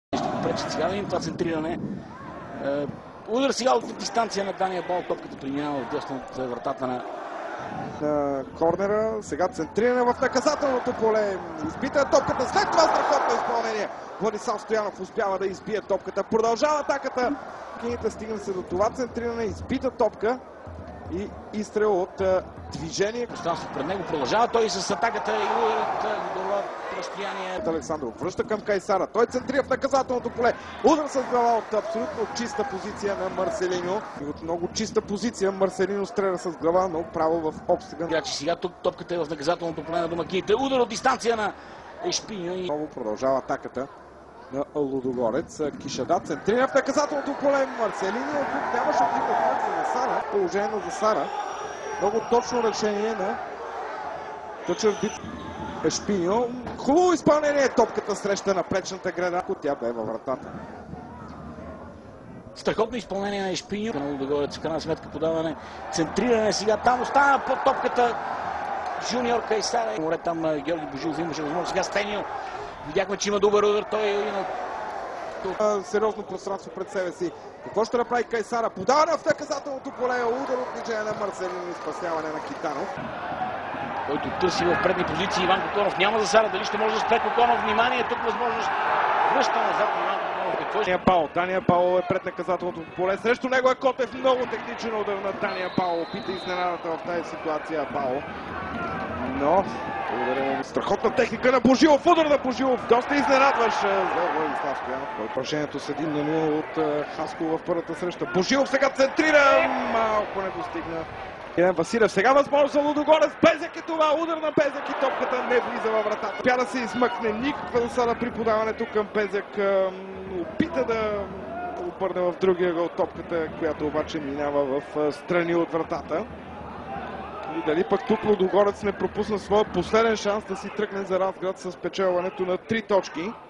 Ще го пречат сега. Видим това центриране. Удар сега от дистанция на Дания Бал. Топката преминава в дясно от вратата на корнера. Сега центриране в наказателното поле. Избита топката. След това страхотно изпълнение. Владислав Стоянов успява да избие топката. Продължава атаката. Кините стигна се до това центриране. Избита топка и изстрел от движение. Пространство пред него. Продължава той с атаката и удар от добро разстояние. Александров връща към Кайсара. Той центрира в наказателното поле. Удар с глава от абсолютно чиста позиция на Марселиньо. И от много чиста позиция Марселиньо стреля с глава, но право в обстъгън. Играчи сега топката е в наказателното поле на домакините. Удар от дистанция на Ешпиньо. И много продължава атаката на Лудогорец. Кишада центрира в наказателното поле. Марселиньо тук нямаше никакъв за Засара. Положение на Засара. Много точно решение на тъчър бит Ешпиньо. Хубаво изпълнение. Топката среща на пречната града. Тя бе във вратата. Страхотно изпълнение на Ешпиньо. На Лудогорец в крайна сметка подаване. Центриране сега. Там остана под топката Жуниор Кайсара. Море там Георги Божилов имаше възможност. Сега Стенио. Видяхме, че има добър удар. Той е сериозно пространство пред себе си. Какво ще направи Кайсара? Подаване в наказателното поле. Удар от движение на Марселиньо и спасяване на Китанов. Който търси в предни позиции Иван Коконов. Няма Засара. Дали ще може да спре Коконов? Внимание, тук възможност. Връща назад Иван Коконов. Какво Дания Паул е пред наказателното поле. Срещу него е Котев. Много техничен удар на Дания Паул. Опита изненадата в тази ситуация Паул. Но страхотна техника на Божилов. Удар на Божилов. Доста изненадваш за Владислав Стоянов. Поражението с 1-0 от Хасково в първата среща. Божилов сега центрира. Малко не достигна. Илен Василев сега възможност за Лудогорец. Безек е това. Удар на Безек и топката не влиза във вратата. Успя да се измъкне. Никаква засада при подаването към Безек. Опита да обърне в другия гол топката, която обаче минава в страни от вратата. И дали пък тук Лудогорец не пропусна своя последен шанс да си тръгне за Разград с печелването на 3 точки.